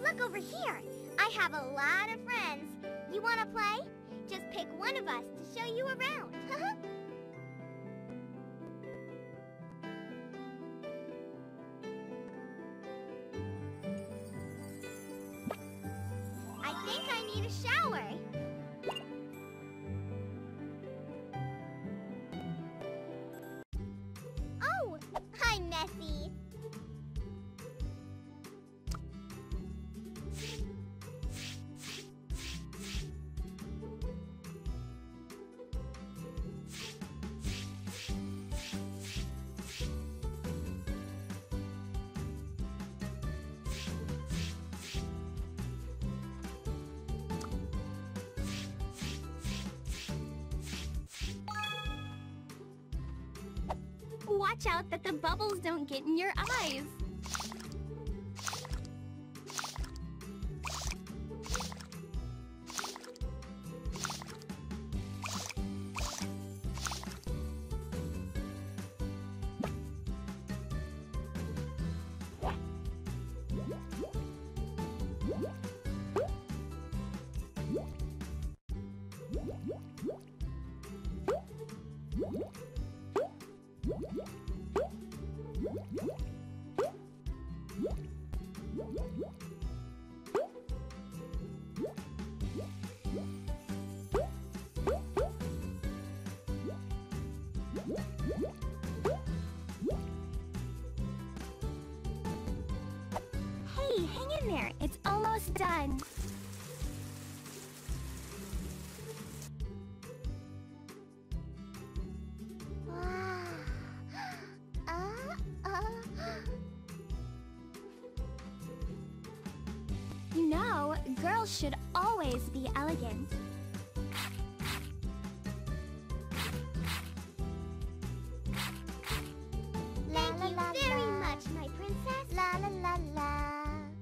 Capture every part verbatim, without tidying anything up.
look over here. I have a lot of friends. You want to play? Just pick one of us to show you around. I think I need a shower. Oh, I'm messy. Watch out that the bubbles don't get in your eyes. Hey, hang in there. It's almost done. You know, girls should always be elegant. Thank you very much, my princess. La la la la.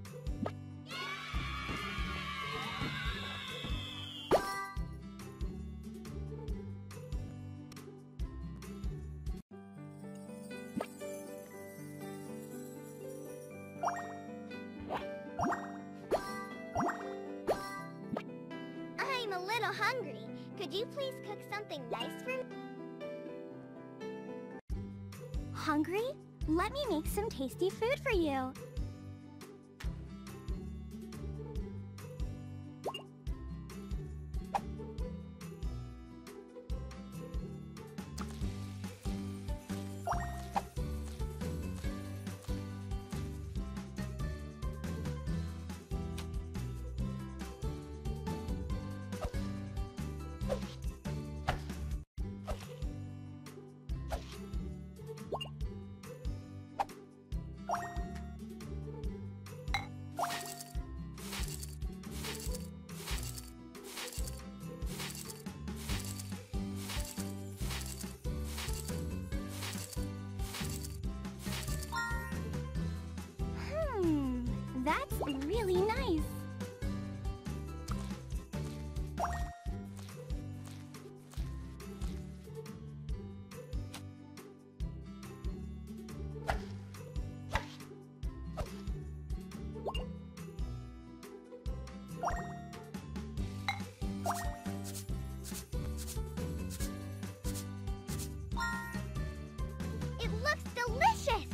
I'm a little hungry. Could you please cook something nice for me? Hungry? Let me make some tasty food for you. Hmm, that's really nice. It looks delicious!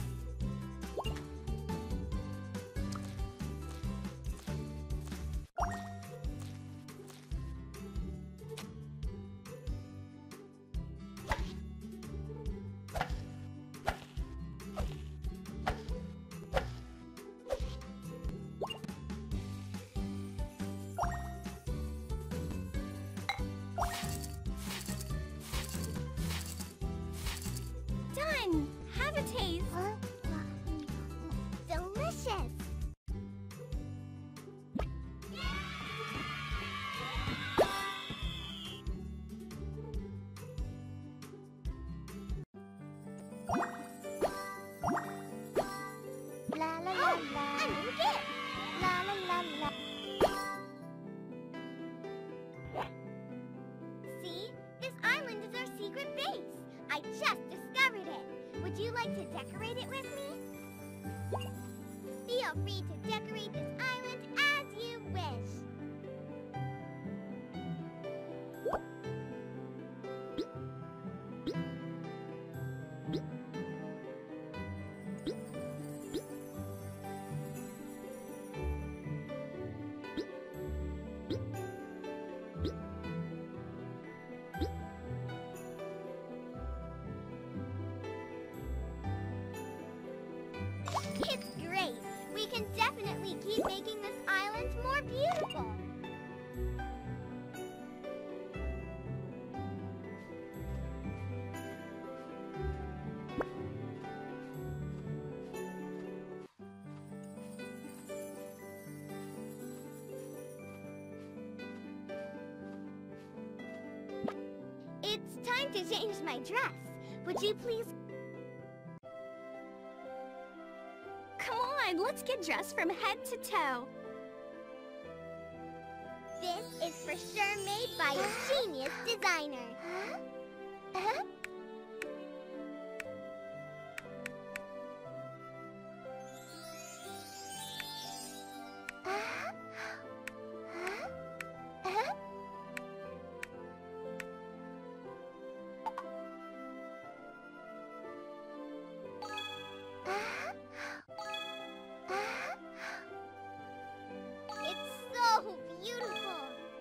Done! Have a taste. Huh? Delicious! La la la la. A new gift! La la la la. See? This island is our secret base. I just discovered it. Would you like to decorate it with me? Feel free to decorate this island It's great! We can definitely keep making this island more beautiful! It's time to change my dress. Would you please... Come on, let's get dressed from head to toe. This is for sure made by a genius designer. Huh? So beautiful!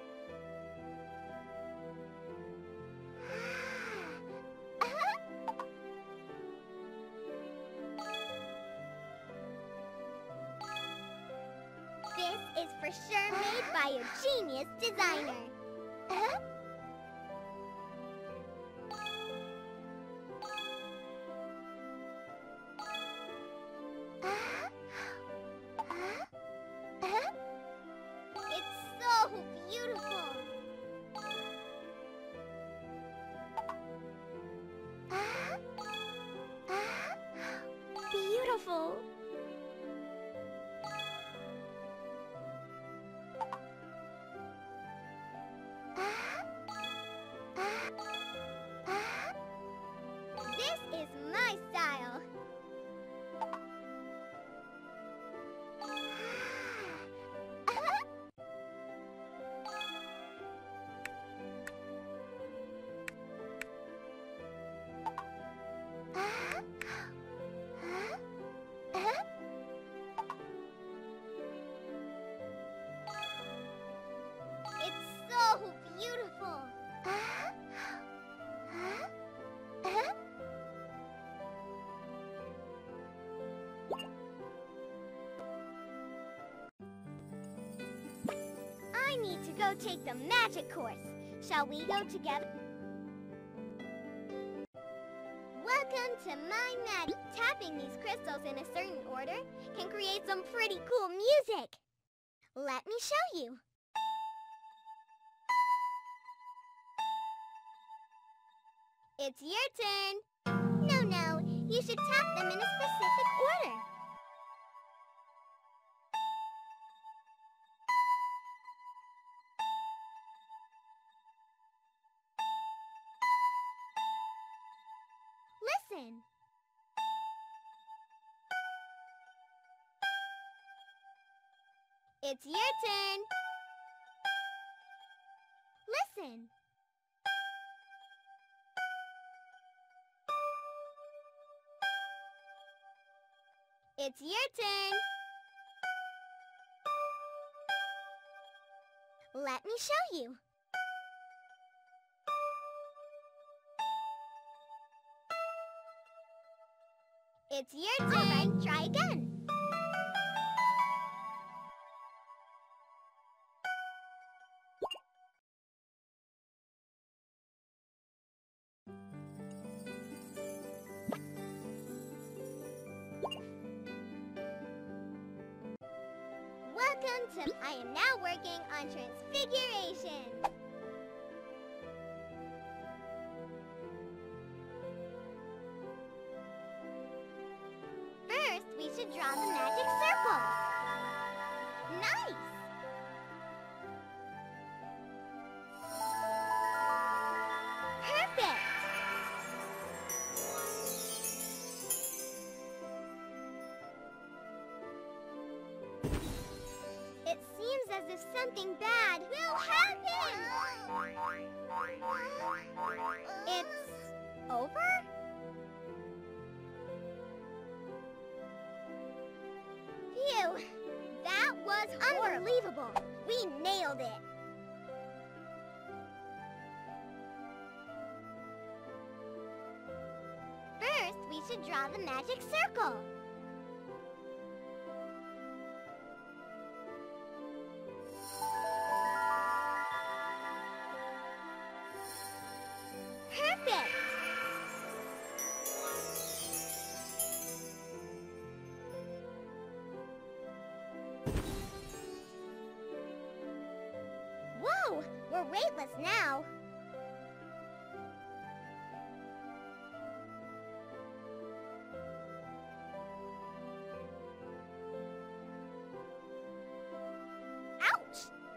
This is for sure made by a genius designer. Beautiful! Beautiful! This is my style! Beautiful! I need to go take the magic course. Shall we go together? Welcome to my magic. Tapping these crystals in a certain order can create some pretty cool music. Let me show you. It's your turn. No, no, you should tap them in a specific order. Listen. It's your turn. Listen. It's your turn. Let me show you. It's your turn. All right, try again. Welcome to... I am now working on transfiguration. First, we should draw the magic circle. Nice! Perfect! It seems as if something bad will happen! Unbelievable! We nailed it! First, we should draw the magic circle. Perfect! Whoa! We're weightless now. Ouch!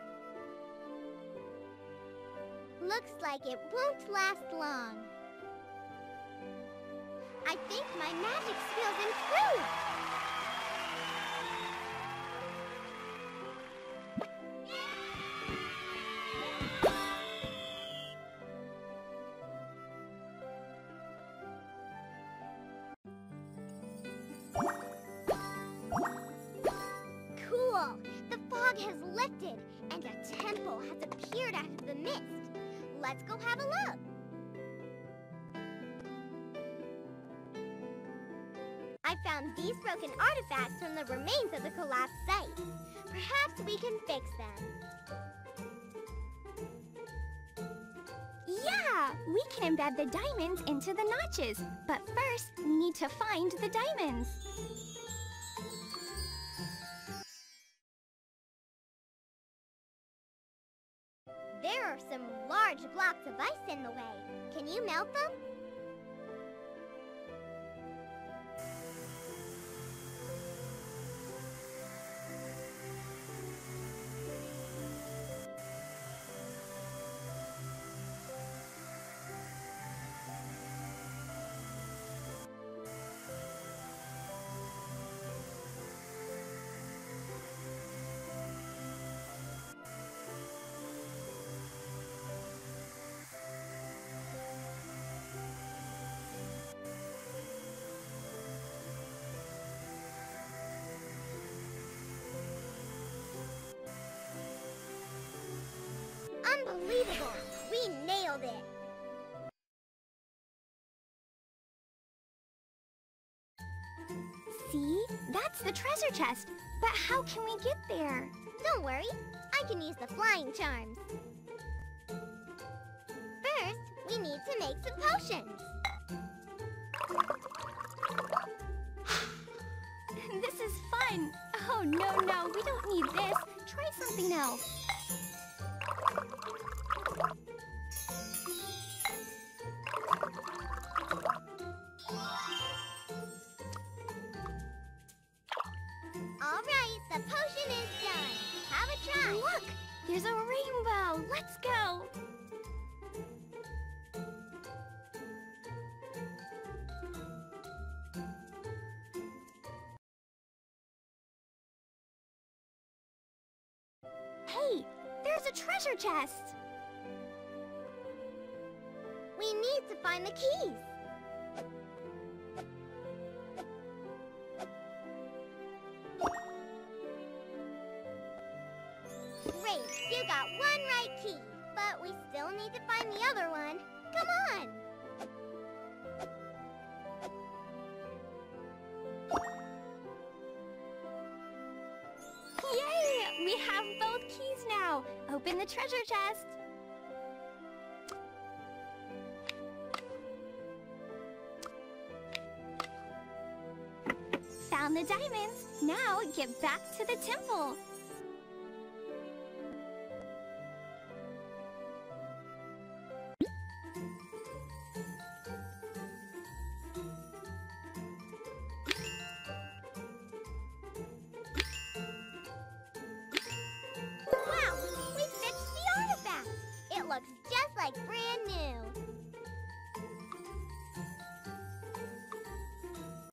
Looks like it won't last long. I think my magic skills improved. Cool! The fog has lifted, and a temple has appeared out of the mist. Let's go have a look. I found these broken artifacts from the remains of the collapsed site. Perhaps we can fix them. Yeah, we can embed the diamonds into the notches. But first, we need to find the diamonds. There are some large blocks of ice in the way. Can you melt them? Unbelievable! We nailed it! See? That's the treasure chest. But how can we get there? Don't worry, I can use the flying charms. First, we need to make some potions. This is fun. Oh, no, no, we don't need this. Try something else. All right, the potion is done. Have a try. Look, there's a rainbow. Let's go. Hey, there's a treasure chest. We need to find the keys. Great, you got one right key, but we still need to find the other one. Come on! Yay! We have both keys now. Open the treasure chest. Found the diamonds. Now get back to the temple.